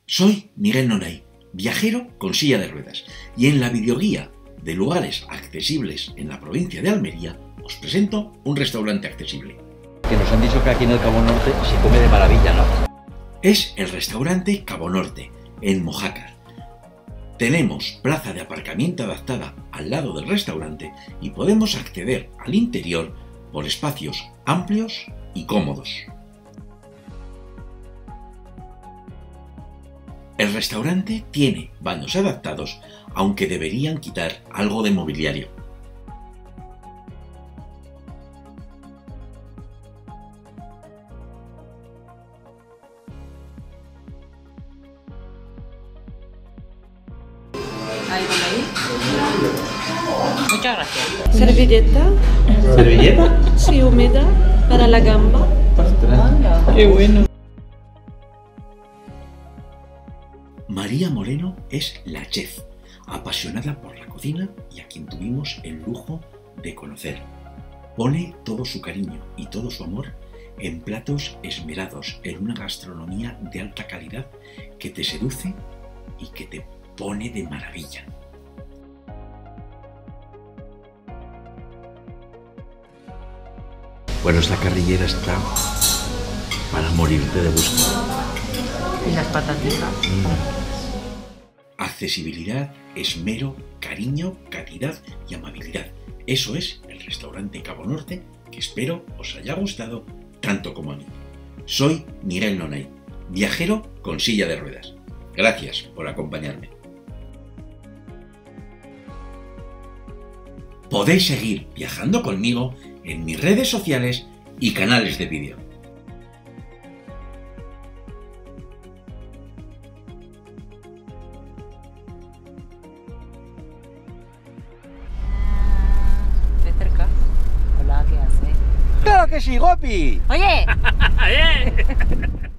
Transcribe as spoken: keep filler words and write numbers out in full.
Soy Miguel Nonay, viajero con silla de ruedas, y en la videoguía de lugares accesibles en la provincia de Almería os presento un restaurante accesible. Que nos han dicho que aquí en el Cabo Norte se come de maravilla, ¿no? Es el restaurante Cabo Norte, en Mojácar. Tenemos plaza de aparcamiento adaptada al lado del restaurante y podemos acceder al interior por espacios amplios y cómodos. El restaurante tiene baños adaptados, aunque deberían quitar algo de mobiliario. Ahí, ahí. Muchas gracias. Servilleta. ¿Servilleta? Sí, húmeda. Para la gamba. ¡Ostras! ¡Qué bueno! María Moreno es la chef, apasionada por la cocina y a quien tuvimos el lujo de conocer. Pone todo su cariño y todo su amor en platos esmerados, en una gastronomía de alta calidad que te seduce y que te pone de maravilla. Bueno, esta carrillera está para morirte de gusto. Y las patatitas. Mm. Accesibilidad, esmero, cariño, calidad y amabilidad. Eso es el restaurante Cabo Norte, que espero os haya gustado tanto como a mí. Soy Miguel Nonay, viajero con silla de ruedas. Gracias por acompañarme. Podéis seguir viajando conmigo en mis redes sociales y canales de vídeo. De cerca. Hola, ¿qué hace? ¡Claro que sí, Gopi! Oye. ¡Bien!